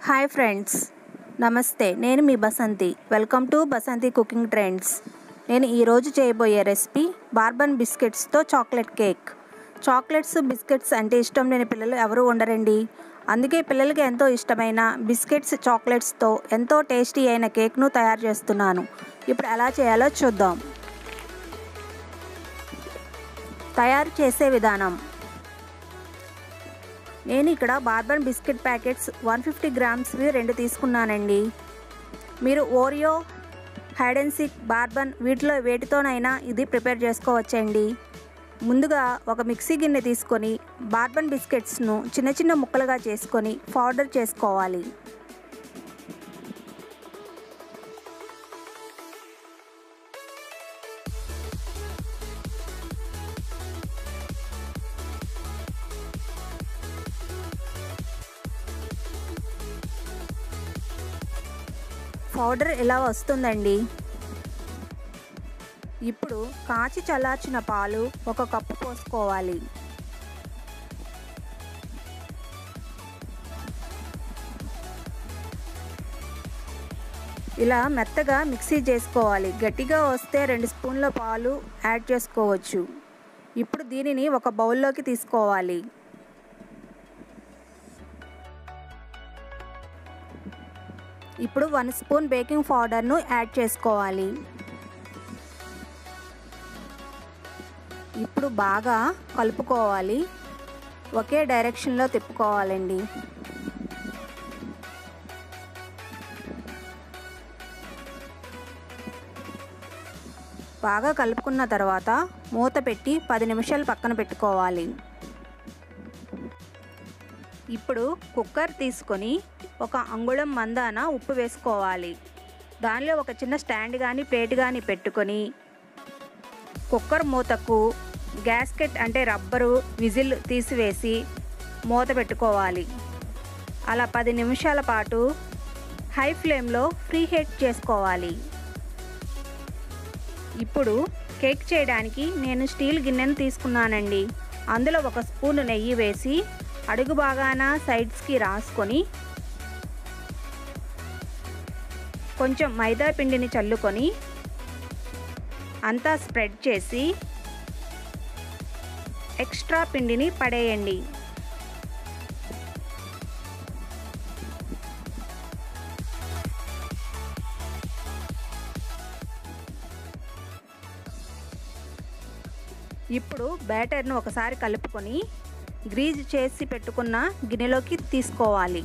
Hi friends, నమస్తే. నేను మీ Basanti. Welcome to Basanti cooking trends. నేను ఈరోజు చేయబోయే రెసిపీ బార్బన్ బిస్కెట్స్తో చాక్లెట్ కేక్. చాక్లెట్స్, బిస్కెట్స్ అంటే ఇష్టం లేని పిల్లలు ఎవరు ఉండరండి. అందుకే పిల్లలకి ఎంతో ఇష్టమైన బిస్కెట్స్, చాక్లెట్స్తో ఎంతో టేస్టీ అయిన కేక్ను తయారు చేస్తున్నాను. ఇప్పుడు ఎలా చేయాలో చూద్దాం. తయారు చేసే విధానం: నేను ఇక్కడ బార్బన్ బిస్కెట్ ప్యాకెట్స్ 150 గ్రామ్స్వి 2 తీసుకున్నానండి. మీరు Oreo, hide and seek, bourbon వీటిలో వేటితోనైనా ఇది ప్రిపేర్ చేసుకోవచ్చండి. ముందుగా ఒక మిక్సీ గిన్నె తీసుకొని బార్బన్ బిస్కెట్స్ను చిన్న చిన్న ముక్కలుగా చేసుకొని పౌడర్ చేసుకోవాలి. పౌడర్ ఇలా వస్తుందండి. ఇప్పుడు కాచి చల్లార్చిన పాలు 1 కప్పు పోసుకోవాలి. ఇలా మెత్తగా మిక్సీ చేసుకోవాలి. గట్టిగా వస్తే 2 స్పూన్ల పాలు యాడ్ చేసుకోవచ్చు. ఇప్పుడు దీనిని ఒక బౌల్లోకి తీసుకోవాలి. ఇప్పుడు 1 స్పూన్ బేకింగ్ పౌడర్ను యాడ్ చేసుకోవాలి. ఇప్పుడు బాగా కలుపుకోవాలి. ఒకే డైరెక్షన్లో తిప్పుకోవాలండి. బాగా కలుపుకున్న తర్వాత మూత పెట్టి 10 నిమిషాలు పక్కన పెట్టుకోవాలి. ఇప్పుడు కుక్కర్ తీసుకొని 1 అంగుళం మందాన ఉప్పు వేసుకోవాలి. దానిలో ఒక చిన్న స్టాండ్ కానీ ప్లేట్ కానీ పెట్టుకొని కుక్కర్ మూతకు గ్యాస్కెట్ అంటే రబ్బరు విజిల్ తీసివేసి మూత పెట్టుకోవాలి. అలా 10 నిమిషాల పాటు హై ఫ్లేమ్లో ప్రీ హీట్ చేసుకోవాలి. ఇప్పుడు కేక్ చేయడానికి నేను స్టీల్ గిన్నెను తీసుకున్నానండి. అందులో 1 స్పూన్ నెయ్యి వేసి అడుగు భాగాన సైడ్స్కి రాసుకొని కొంచెం మైదా పిండిని చల్లుకొని అంతా స్ప్రెడ్ చేసి ఎక్స్ట్రా పిండిని పడేయండి. ఇప్పుడు బ్యాటర్ను ఒకసారి కలుపుకొని గ్రీజ్ చేసి పెట్టుకున్న గిన్నెలోకి తీసుకోవాలి.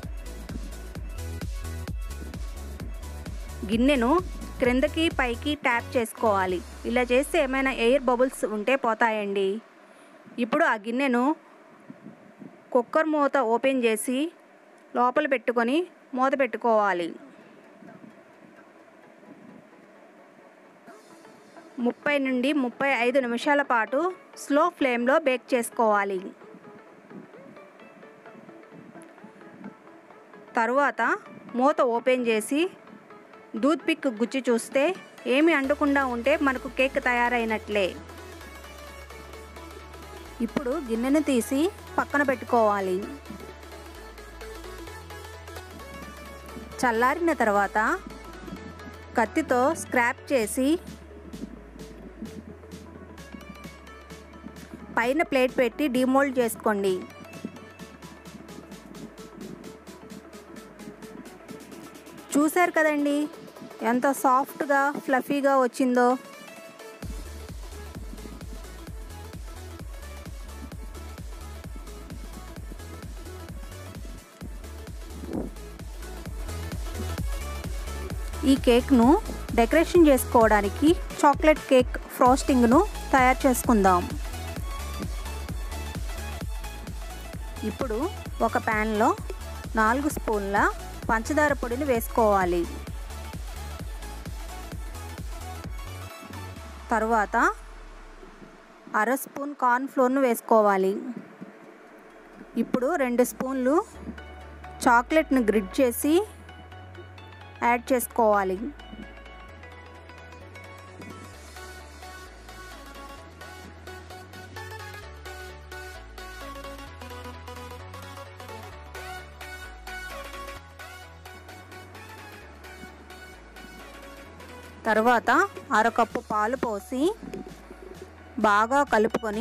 గిన్నెను క్రిందకి పైకి ట్యాప్ చేసుకోవాలి. ఇలా చేస్తే ఏమైనా ఎయిర్ బబుల్స్ ఉంటే పోతాయండి. ఇప్పుడు ఆ గిన్నెను కుక్కర్ మూత ఓపెన్ చేసి లోపల పెట్టుకొని మూత పెట్టుకోవాలి. 30 నుండి 35 నిమిషాల పాటు స్లో ఫ్లేమ్లో బేక్ చేసుకోవాలి. తరువాత మూత ఓపెన్ చేసి టూత్ పిక్ గుచ్చి చూస్తే ఏమి అంటకుండా ఉంటే మనకు కేక్ తయారైనట్లే. ఇప్పుడు గిన్నెను తీసి పక్కన పెట్టుకోవాలి. చల్లారిన తర్వాత కత్తితో స్క్రాప్ చేసి పైన ప్లేట్ పెట్టి డీమోల్డ్ చేసుకోండి. చూశారు కదండి ఎంత సాఫ్ట్గా ఫ్లఫీగా వచ్చిందో. ఈ కేక్ను డెకరేషన్ చేసుకోవడానికి చాక్లెట్ కేక్ ఫ్రోస్టింగ్ను తయారు చేసుకుందాం. ఇప్పుడు ఒక ప్యాన్లో 4 స్పూన్ల పంచదార పొడిని వేసుకోవాలి. తరువాత 1/2 స్పూన్ కార్న్ ఫ్లోర్ను వేసుకోవాలి. ఇప్పుడు 2 స్పూన్లు చాక్లెట్ను గ్రిడ్ చేసి యాడ్ చేసుకోవాలి. తర్వాత అరకప్పు పాలు పోసి బాగా కలుపుకొని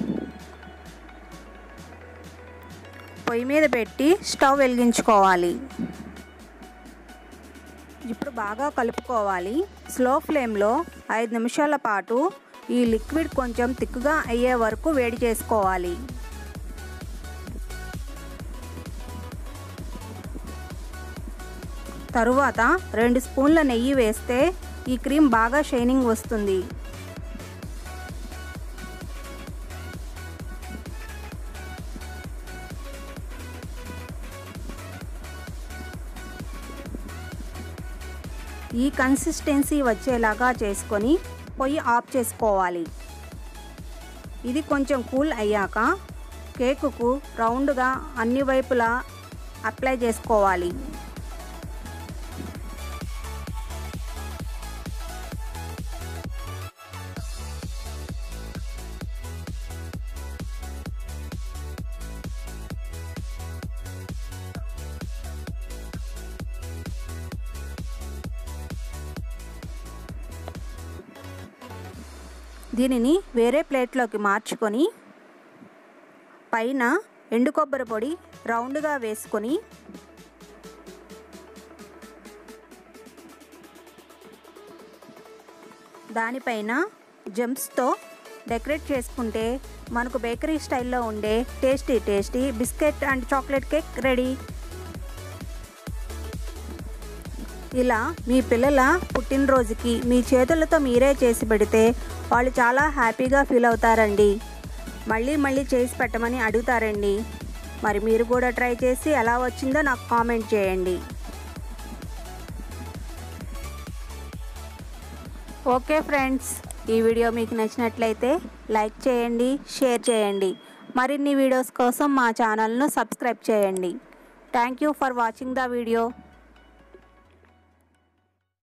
పొయ్యి మీద పెట్టి స్టవ్ వెలిగించుకోవాలి. ఇప్పుడు బాగా కలుపుకోవాలి. స్లో ఫ్లేమ్లో 5 నిమిషాల పాటు ఈ లిక్విడ్ కొంచెం తిక్కుగా అయ్యే వరకు వేడి చేసుకోవాలి. తరువాత 2 స్పూన్ల నెయ్యి వేస్తే ఈ క్రీమ్ బాగా షైనింగ్ వస్తుంది. ఈ కన్సిస్టెన్సీ వచ్చేలాగా చేసుకొని పొయ్యి ఆఫ్ చేసుకోవాలి. ఇది కొంచెం కూల్ అయ్యాక కేకుకు రౌండ్గా అన్ని వైపులా అప్లై చేసుకోవాలి. దీనిని వేరే ప్లేట్లోకి మార్చుకొని పైన ఎండు కొబ్బరి పొడి రౌండ్గా వేసుకొని దానిపైన జెమ్స్తో డెకరేట్ చేసుకుంటే మనకు బేకరీ స్టైల్లో ఉండే tasty biscuit and chocolate cake ready. ఇలా మీ పిల్లల పుట్టినరోజుకి మీ చేతులతో మీరే చేసి పెడితే వాళ్ళు చాలా హ్యాపీగా ఫీల్ అవుతారండి. మళ్ళీ చేసి పెట్టమని అడుగుతారండి. మరి మీరు కూడా ట్రై చేసి ఎలా వచ్చిందో నాకు కామెంట్ చేయండి. ఓకే ఫ్రెండ్స్, ఈ వీడియో మీకు నచ్చినట్లయితే లైక్ చేయండి, షేర్ చేయండి. మరిన్ని వీడియోస్ కోసం మా ఛానల్ను సబ్స్క్రైబ్ చేయండి. Thank you for watching the video.